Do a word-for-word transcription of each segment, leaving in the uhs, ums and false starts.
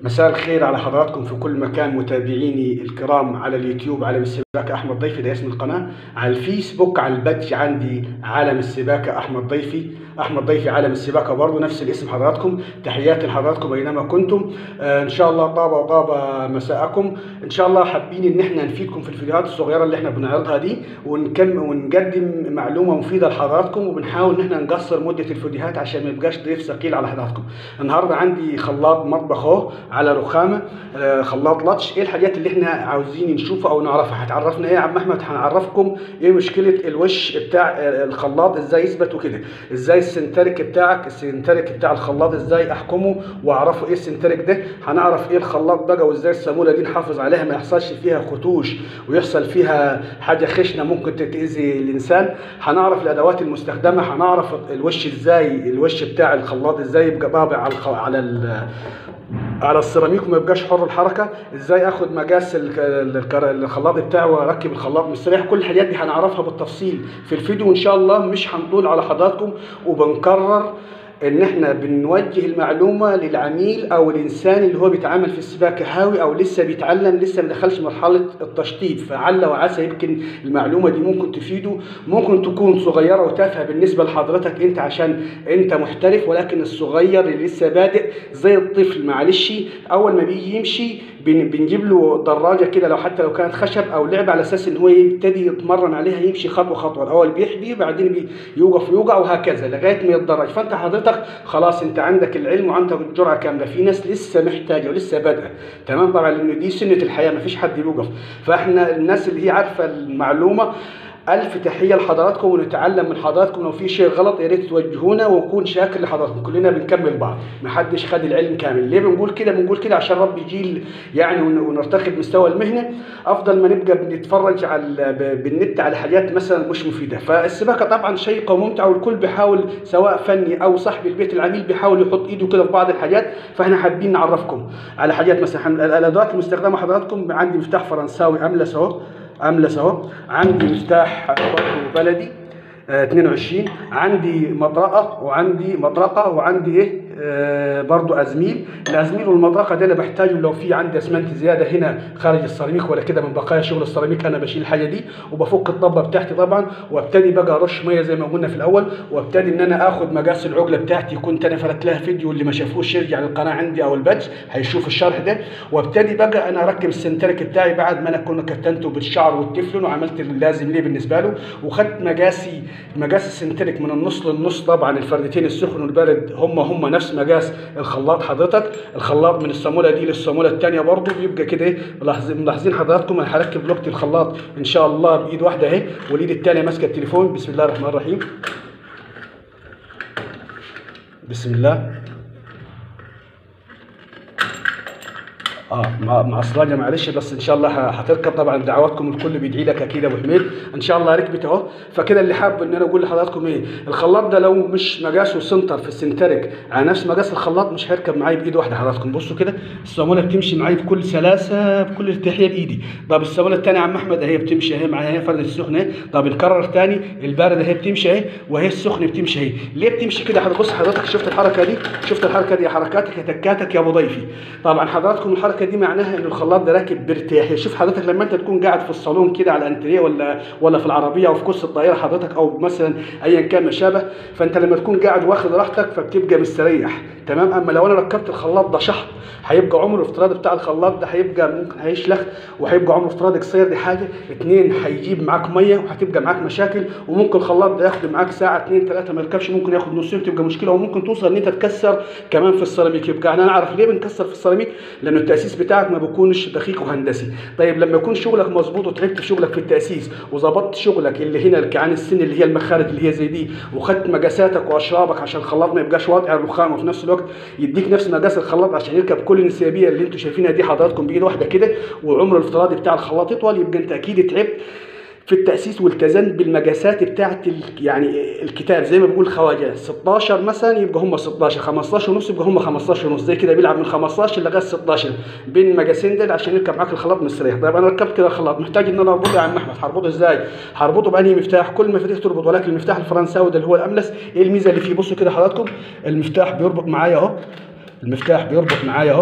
مساء الخير على حضراتكم في كل مكان، متابعيني الكرام على اليوتيوب عالم السباكة أحمد ضيفي، ده اسم القناة. على الفيسبوك على البادج عندي عالم السباكة أحمد ضيفي، أحمد ضيفي عالم السباكة برضه نفس الاسم حضراتكم. تحياتي لحضراتكم أينما كنتم. آه إن شاء الله طاب وطاب مساءكم. إن شاء الله حابين إن إحنا نفيدكم في الفيديوهات الصغيرة اللي إحنا بنعرضها دي، ونكمل ونقدم معلومة مفيدة لحضراتكم، وبنحاول إن إحنا نقصر مدة الفيديوهات عشان ما يبقاش ضيف ثقيل على حضراتكم. النهارده عندي خلاط مطبخ أهو على رخامه، آه خلاط لطش. ايه الحاجات اللي احنا عاوزين نشوفها او نعرفها؟ هتعرفنا ايه يا عم احمد؟ هنعرفكم ايه مشكله الوش بتاع الخلاط، ازاي يثبت وكده، ازاي السنترك بتاعك السنترك بتاع الخلاط ازاي احكمه واعرفه ايه السنترك ده. هنعرف ايه الخلاط بقى، وازاي الصاموله دي نحافظ عليها ما يحصلش فيها خدوش ويحصل فيها حاجه خشنه ممكن تاذي الانسان. هنعرف الادوات المستخدمه، هنعرف الوش ازاي الوش بتاع الخلاط ازاي يبقى طابع على الخ... على على السيراميك وما يبقاش حر الحركه، ازاي اخد مقاس الخلاط بتاعي واركب الخلاط مستريح. كل الحاجات دي هنعرفها بالتفصيل في الفيديو ان شاء الله، مش هنطول على حضراتكم. وبنكرر ان احنا بنوجه المعلومه للعميل او الانسان اللي هو بيتعامل في السباكه هاوي او لسه بيتعلم، لسه ما دخلش مرحله التشطيب، فعل وعسى يمكن المعلومه دي ممكن تفيده. ممكن تكون صغيره وتافهه بالنسبه لحضرتك انت عشان انت محترف، ولكن الصغير اللي لسه بادئ زي الطفل معلش، اول ما بيجي يمشي بنجيب له دراجه كده، لو حتى لو كانت خشب او لعبه، على اساس ان هو يبتدي يتمرن عليها، يمشي خطوه خطوه. الاول بيحبي بعدين بيوقف ويوقع وهكذا لغايه ما يتدرج. فانت حضرتك خلاص انت عندك العلم وعندك الجرعه كامله. في ناس لسه محتاجه ولسه بادئه، تمام؟ طبعا لان دي سنه الحياه، ما فيش حد بيوقف. فاحنا الناس اللي هي عارفه المعلومه، ألف تحية لحضراتكم، ونتعلم من حضراتكم. لو في شيء غلط يا ريت توجهونا، ونكون شاكر لحضراتكم. كلنا بنكمل بعض، محدش خد العلم كامل. ليه بنقول كده؟ بنقول كده عشان رب جيل يعني ونرتقي بمستوى المهنة، أفضل ما نبقى بنتفرج على بالنت على حاجات مثلا مش مفيدة. فالسباكة طبعا شيقة وممتعة، والكل بيحاول سواء فني أو صاحب البيت العميل بيحاول يحط إيده كده في بعض الحاجات. فإحنا حابين نعرفكم على حاجات مثلا الأدوات المستخدمة حضراتكم. عندي مفتاح فرنساوي أملس أهو، املس اهو. عندي مفتاح برضه بلدي آه اثنين وعشرين. عندي مطرقه وعندي مطرقه وعندي ايه آه برضه ازميل. الازميل والمطرقه ده اللي بحتاجه لو في عندي اسمنت زياده هنا خارج السيراميك ولا كده من بقايا شغل السيراميك، انا بشيل الحاجه دي وبفك الطبه بتاعتي طبعا، وابتدي بقى ارش ميه زي ما قلنا في الاول، وابتدي ان انا اخد مقاس العقله بتاعتي. كنت انا فرت لها فيديو، اللي ما شافوش يرجع للقناه عندي او البادج هيشوف الشرح ده. وابتدي بقى انا اركب السنترك بتاعي بعد ما انا كنا كتنته بالشعر والتفلون وعملت اللازم ليه بالنسبه له، وخدت مقاسي مقاس السنترك من النص للنص. طبعا الفردتين السخن والبارد هم هم نفس مقاس الخلاط حضرتك. الخلاط من الصاموله دي للصاموله الثانيه برضه بيبقى كده ايه، ملاحظين حضراتكم. انا هركب لوكت الخلاط ان شاء الله بايد واحده اهي، والايد الثانيه ماسكه التليفون. بسم الله الرحمن الرحيم، بسم الله. اه مع مع الصلاجه معلش، بس ان شاء الله هتركب. طبعا دعواتكم الكل بيدعي لك اكيد يا ابو حميد، ان شاء الله ركبت اهو. فكده اللي حابب ان انا اقول لحضراتكم ايه، الخلاط ده لو مش مقاسه سنتر في السنترك على نفس مقاس الخلاط مش هيركب معايا بايد واحده حضراتكم. بصوا كده الصاموله بتمشي معايا بكل سلاسه بكل ارتياحيه بايدي. طب الصاموله الثانيه يا عم احمد اهي بتمشي اهي معايا، اهي فرده السخنه اهي. طب نكرر ثاني، البارده اهي بتمشي اهي، وهي السخنه بتمشي اهي. ليه بتمشي كده؟ بص حضرتك، شفت الحركه دي؟ شفت الحركه دي؟ حركاتك يا تكاتك يا ابو ضيفي. طبعا حضراتكم الحركه دي معناها ان الخلاط ده راكب بارتياحيه. شوف حضرتك لما انت تكون قاعد في الصالون كده على الانتريه ولا ولا في العربيه او في كرسي الطائره حضرتك، او مثلا ايا كان ما شابه، فانت لما تكون قاعد واخد راحتك فبتبقى مستريح، تمام؟ اما لو انا ركبت الخلاط ده شحط، هيبقى عمره الافتراضي بتاع الخلاط ده هيبقى ممكن هيشلخ، وهيبقى عمره افتراضي قصير. دي حاجه. اثنين، هيجيب معاك ميه وهتبقى معاك مشاكل، وممكن الخلاط ده ياخد معاك ساعه اثنين ثلاثه ما يركبش، ممكن ياخد نص يوم تبقى مشكله، وممكن توصل ان انت تكسر كمان في السيراميك. يبقى انا نعرف ليه بنكسر في السيراميك، لانه التاسيس بتاعك ما بيكونش دقيق وهندسي. طيب لما يكون شغلك مظبوط وتعبت في شغلك في التاسيس وظبطت شغلك اللي هنا الكعان السن اللي هي المخارج اللي هي زي دي، وخدت مقاساتك واشرابك عشان الخلاط ما يبقاش واضع الرخام، وفي نفس الوقت يديك نفس مقاس الخلاط عشان يركب كل الانسيابيه اللي انتم شايفينها دي حضراتكم بايد واحده كده، وعمر الافتراضي بتاع الخلاط يطول. يبقى انت اكيد تعبت في التاسيس والتزمت بالمقاسات بتاعت يعني الكتاب زي ما بيقول خواجه ستاشر مثلا، يبقى هم ستاشر، خمستاشر ونص يبقى هم خمستاشر ونص، زي كده بيلعب من خمستاشر لغايه ستاشر بين المقاسين دول عشان يركب معاك الخلاط مستريح. طيب انا ركبت كده الخلاط، محتاج ان انا اربطه يا عم احمد. هربطه ازاي؟ هربطه بانهي مفتاح؟ كل المفاتيح تربط، ولكن المفتاح الفرنساوي ده اللي هو الاملس، ايه الميزه اللي فيه؟ بصوا كده حضراتكم، المفتاح بيربط معايا اهو، المفتاح بيربط معايا اهو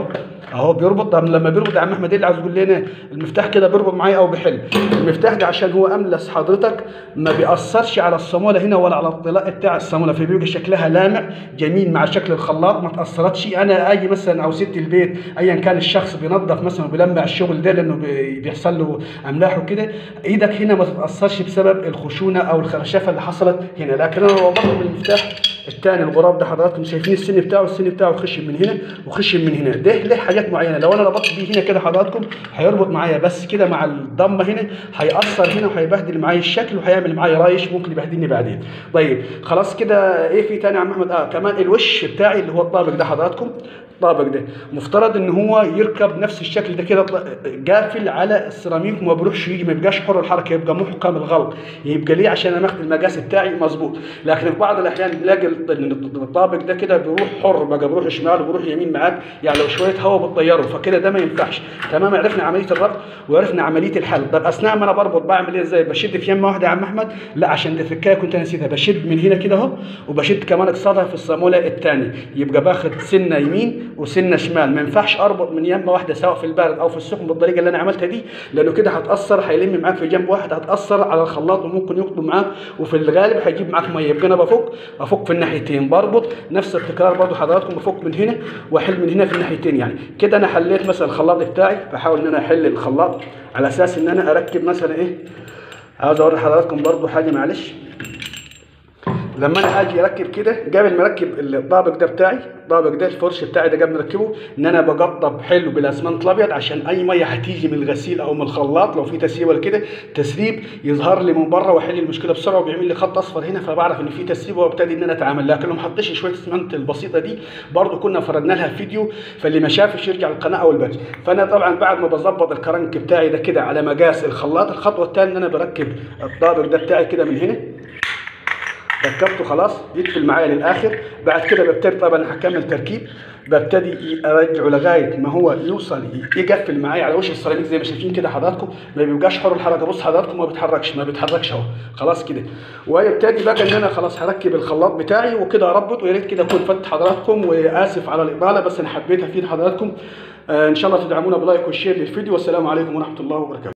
اهو بيربط. لما بيربط يا عم احمد ايه اللي عاوز يقول لنا؟ المفتاح كده بيربط معايا او بيحل. المفتاح ده عشان هو املس حضرتك ما بيأثرش على الصاموله هنا ولا على الطلاء بتاع الصاموله، فبيبقى شكلها لامع جميل مع شكل الخلاط، ما تأثرتش. انا اجي مثلا او ست البيت ايا كان الشخص بينظف مثلا وبيلمع الشغل ده لانه بيحصل له املاح وكده، ايدك هنا ما تتأثرش بسبب الخشونه او الخرشفه اللي حصلت هنا. لكن انا لو بضرب بالمفتاح الثاني الغراب ده حضراتكم شايفين السن بتاعه، السن بتاعه خشن من هنا وخشن من هنا، ده له حاجات معينه. لو انا ربطت بيه هنا كده حضراتكم هيربط معايا، بس كده مع الضمه هنا هيأثر هنا وهيبهدل معايا الشكل وهيعمل معايا رايش ممكن يبهدلني بعدين. طيب خلاص كده. ايه في تاني يا عم احمد؟ اه كمان الوش بتاعي اللي هو الطابق ده حضراتكم، الطابق ده مفترض ان هو يركب نفس الشكل ده كده قافل على السيراميك وما بيروحش يجي، ما يبقاش حر الحركه، يبقى محكم الغلق. يبقى ليه؟ عشان انا ماخد المقاس بتاعي مظبوط. لكن في بعض الاحيان بنلاقي الطابق ده كده بيروح حر بقى، بيروح شمال وبيروح يمين معاك، يعني لو شويه هواء بتطيره، فكده ده ما ينفعش. تمام، عرفنا عمليه الربط وعرفنا عمليه الحل. طب اثناء ما انا بربط بعمل ايه ازاي؟ بشد في يمه واحده يا عم احمد؟ لا، عشان دي فكايه كنت انا نسيتها. بشد من هنا كده اهو، وبشد كمان قصادها في الصاموله الثانيه، يبقى باخد سنه يمين وسنه شمال. ما ينفعش اربط من يمه واحده سواء في البارد او في السخن بالطريقه اللي انا عملتها دي، لانه كده هتاثر، هيلم معاك في جنب واحد، هتاثر على الخلاط وممكن يقطب معاك، وفي الغالب هيجيب معاك ميه. يبقى انا بفك بفك في الناحيتين، بربط نفس التكرار برضو حضراتكم، بفك من هنا واحل من هنا في الناحيتين. يعني كده انا حليت مثلا الخلاط بتاعي، بحاول ان انا احل الخلاط على اساس ان انا اركب مثلا ايه. عاوز اوري حضراتكم برضو حاجه معلش. لما انا اجي اركب كده قبل ما اركب الطابق ده بتاعي، الطابق ده الفرش بتاعي ده قبل ما اركبه، ان انا بقطب حلو بالاسمنت الابيض عشان اي ميه هتيجي من الغسيل او من الخلاط لو في تسريب ولا كده، تسريب يظهر لي من بره واحل المشكله بسرعه وبيعمل لي خط اصفر هنا، فبعرف ان في تسريب وابتدي ان انا اتعامل. لكن لو ما حطيتش شويه اسمنت البسيطه دي برضو كنا فردنا لها فيديو، فاللي ما شافش يرجع القناه او البث. فانا طبعا بعد ما بظبط الكرنك بتاعي ده كده على مقاس الخلاط، الخطوه الثانيه ان انا بركب الطابق ده بتاعي كده من هنا، ركبته خلاص يقفل معايا للاخر. بعد كده ببتدي طبعا هكمل تركيب، ببتدي ارجعه لغايه ما هو يوصل يقفل معايا على وش السيراميك زي ما شايفين كده حضراتكم، ما بيبقاش حر الحركه. بص حضراتكم ما بيتحركش ما بيتحركش اهو خلاص كده. ويبتدي بقى ان انا خلاص هركب الخلاط بتاعي وكده اربط. ويا ريت كده اكون فدت حضراتكم، واسف على الاطاله بس انا حبيت افيد حضراتكم. آه ان شاء الله تدعمونا بلايك والشير للفيديو، والسلام عليكم ورحمه الله وبركاته.